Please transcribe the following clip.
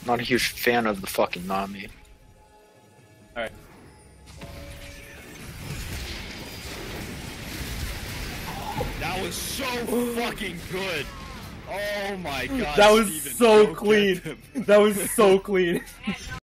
Not a huge fan of the fucking Nami. Alright. That was so fucking good. Oh my god. That was Steven, so go clean. get him. That was so clean.